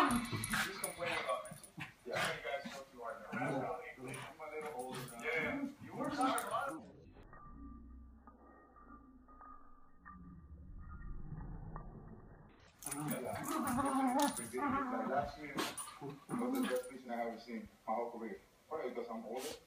He's complaining about me. Yeah, I you guys what you are now. I'm a little older now. Yeah. You work hard a lot. Last year was the best vision I ever seen my whole career. Probably because I'm older.